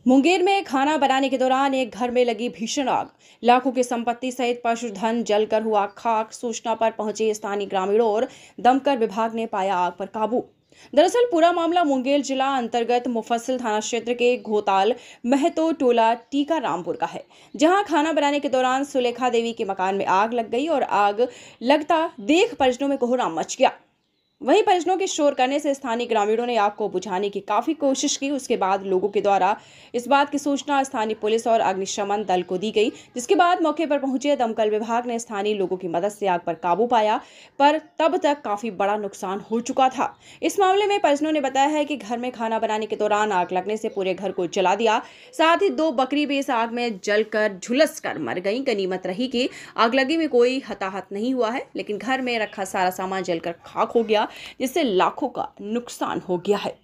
मुंगेर में खाना बनाने के दौरान एक घर में लगी भीषण आग। लाखों की संपत्ति सहित पशुधन जलकर हुआ खाक। सूचना पर पहुंचे स्थानीय ग्रामीणों और दमकल विभाग ने पाया आग पर काबू। दरअसल पूरा मामला मुंगेर जिला अंतर्गत मुफस्सिल थाना क्षेत्र के घोताल महतो टोला टीका रामपुर का है, जहां खाना बनाने के दौरान सुलेखा देवी के मकान में आग लग गई और आग लगता देख परिजनों में कोहराम मच गया। वहीं परिजनों के शोर करने से स्थानीय ग्रामीणों ने आग को बुझाने की काफी कोशिश की। उसके बाद लोगों के द्वारा इस बात की सूचना स्थानीय पुलिस और अग्निशमन दल को दी गई, जिसके बाद मौके पर पहुंचे दमकल विभाग ने स्थानीय लोगों की मदद से आग पर काबू पाया, पर तब तक काफी बड़ा नुकसान हो चुका था। इस मामले में परिजनों ने बताया है कि घर में खाना बनाने के दौरान आग लगने से पूरे घर को जला दिया। साथ ही 2 बकरी भी इस आग में जलकर झुलस कर मर गई। गनीमत रही कि आगलगी में कोई हताहत नहीं हुआ है, लेकिन घर में रखा सारा सामान जलकर खाक हो गया, जिससे लाखों का नुकसान हो गया है।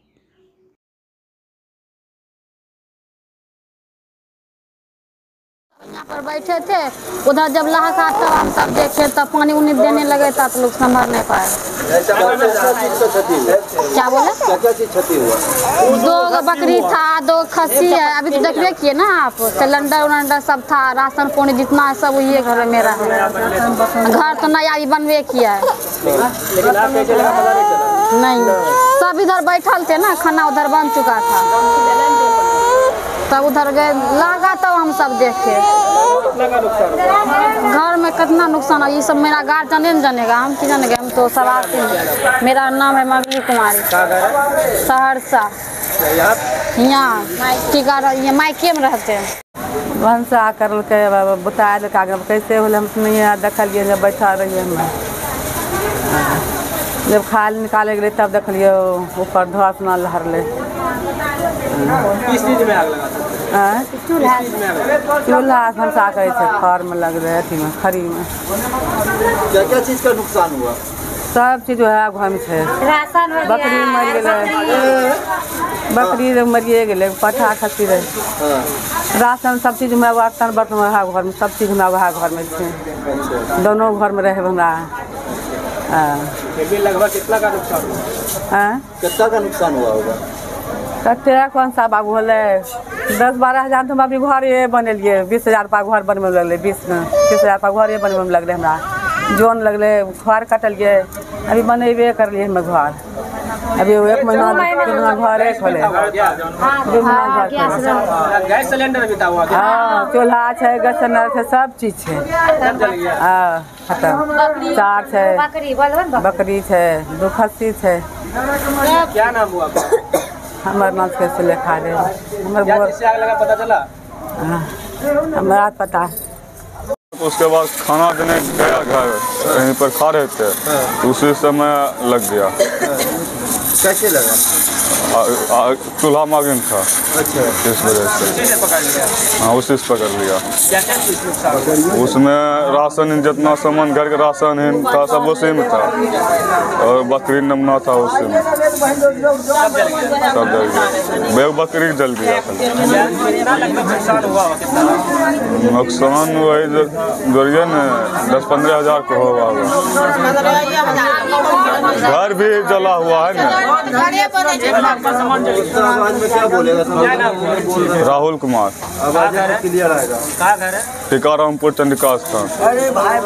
यहाँ पर बैठे थे, उधर जब लहका तब हम सब देखे, तब पानी उन्हीं देने लगे था तो लोग संभल नहीं पाए। क्या बोले? क्या चीज क्षति हुआ? 2 बकरी था, 2 खस्सी है। अभी तो देखिए किए ना आप, सिलेंडर उलेंडर सब था, राशन पानी जितना है सब ये घर में मेरा है। घर तो नया अभी बनवे किया है। नहीं, सब इधर बैठल थे ना, खाना उधर बन चुका था, तब उधर गए लगा, तब हम सब देखे। घर में कितना नुकसान है ये सब मेरा गार्जियन नहीं जानेगा, हम की जानेंगे, हम तो सब आते हैं। मेरा नाम है मगली कुमारी, सहरसा। यहाँ टीका मायके में रहते हैं। भंसा कर बता कैसे होल, हम देखलिए जब बैठा रहिए हमें, जब खाल निकाले गए तब देखलिए ऊपर धुआं सुना लहरले। किस चीज में आग लगा था? चूल्हा भंसा करे थे, घर में लग रहे अथी में, खरी में। क्या क्या चीज का नुकसान हुआ? सब चीज है घर में थे। बकरी मर गए, बकरी मरिए गए, पठा खसी रहे। राशन सब चीज में, बर्तन बर्तन वहाँ घर में, सब चीज में वहाँ घर में थे। दोनों घर में रहे हमरा। लगभग कितना का नुकसान हुआ? कितना का नुकसान हुआ होगा? कते कौन सा बाबू होले, 10-12 हजार तो हम अपनी घर ये बनेलिए। 20,000 रुपया घर बनवे में लगले, 20,000 रुपया घर ये बनवे में लगले हमरा। जोन लगले, घर कटलिए, अभी बनेबे करलिए हम घर। अभी 1 महीना घर खोले। गैस सिलेंडर भी था? हाँ, चूल्हा है, गैस सिलेंडर है, सब चीज है। हाँ, खत्म। 4 है, बकरी है, 2 खस्सी है। क्या नाम हुआ? हमारे नाम से सुलेखा दे। आग लगा पता चला? हमारा पता। उसके बाद खाना देने गया घर, यहीं पर खा रहे थे, उसी समय लग गया। कैसे लगा? चूल्हा मागिन था। अच्छा, इस वजह से पकड़ लिया? हाँ, उसी से पकड़ लिया। क्या क्या चीज नुकसान? उसमें राशन, जितना सामान घर का राशन था सब उसी में था, और बकरी नमना था उसी में, सब जल गया। 2 बकरी जल गया। नुकसान वही जोड़िए न 10-15 हजार को होगा। घर भी जला हुआ है ना। आवाज में क्या बोलेगा? राहुल कुमार। आवाज क्लियर आएगा। कहाँ घर है? टीका रामपुर चंडिका स्थान।